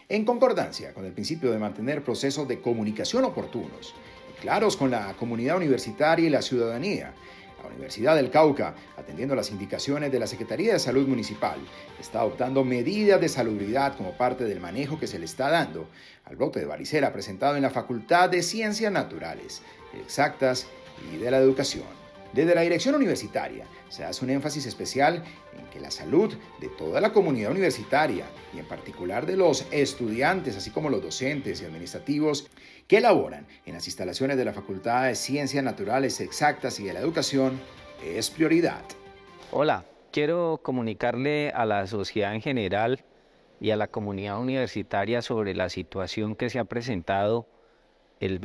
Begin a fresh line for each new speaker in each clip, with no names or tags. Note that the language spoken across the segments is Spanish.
en concordancia con el principio de mantener procesos de comunicación oportunos y claros con la comunidad universitaria y la ciudadanía. La Universidad del Cauca, atendiendo las indicaciones de la Secretaría de Salud Municipal, está adoptando medidas de salubridad como parte del manejo que se le está dando al brote de varicela presentado en la Facultad de Ciencias Naturales, Exactas y de la Educación. Desde la dirección universitaria se hace un énfasis especial en que la salud de toda la comunidad universitaria y en particular de los estudiantes, así como los docentes y administrativos que laboran en las instalaciones de la Facultad de Ciencias Naturales, Exactas y de la Educación, es prioridad.
Hola, quiero comunicarle a la sociedad en general y a la comunidad universitaria sobre la situación que se ha presentado el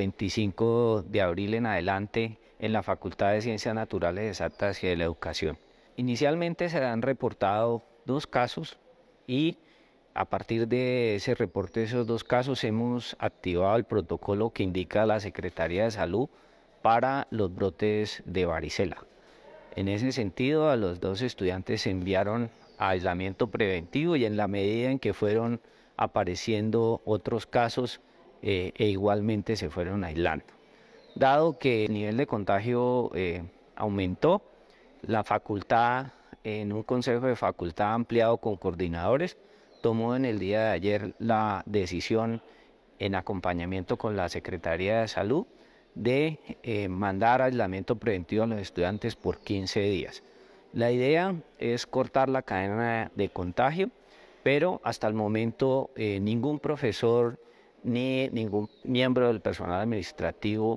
25 de abril en adelante en la Facultad de Ciencias Naturales Exactas y de la Educación. Inicialmente se han reportado 2 casos y a partir de ese reporte de esos 2 casos hemos activado el protocolo que indica la Secretaría de Salud para los brotes de varicela. En ese sentido, a los 2 estudiantes se enviaron a aislamiento preventivo y en la medida en que fueron apareciendo otros casos, igualmente se fueron aislando. Dado que el nivel de contagio aumentó, la facultad, en un consejo de facultad ampliado con coordinadores, tomó en el día de ayer la decisión, en acompañamiento con la Secretaría de Salud, de mandar aislamiento preventivo a los estudiantes por 15 días. La idea es cortar la cadena de contagio, pero hasta el momento ningún profesor ni ningún miembro del personal administrativo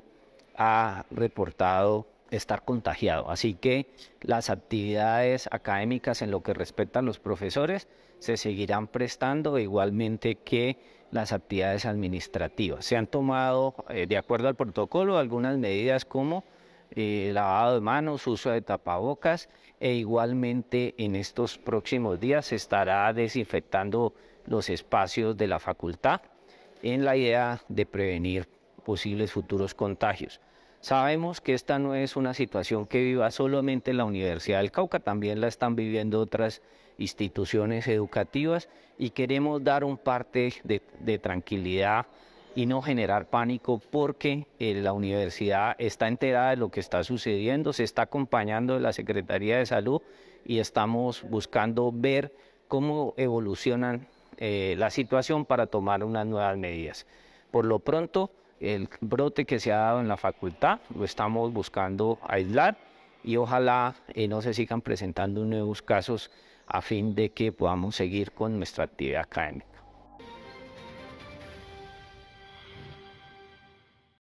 ha reportado estar contagiado. Así que las actividades académicas en lo que respecta a los profesores se seguirán prestando, igualmente que las actividades administrativas. Se han tomado, de acuerdo al protocolo, algunas medidas como lavado de manos, uso de tapabocas e igualmente en estos próximos días se estará desinfectando los espacios de la facultad en la idea de prevenir posibles futuros contagios. Sabemos que esta no es una situación que viva solamente la Universidad del Cauca, también la están viviendo otras instituciones educativas y queremos dar un parte de tranquilidad y no generar pánico porque la universidad está enterada de lo que está sucediendo, se está acompañando de la Secretaría de Salud y estamos buscando ver cómo evolucionan la situación para tomar unas nuevas medidas. Por lo pronto, el brote que se ha dado en la facultad lo estamos buscando aislar y ojalá no se sigan presentando nuevos casos a fin de que podamos seguir con nuestra actividad académica.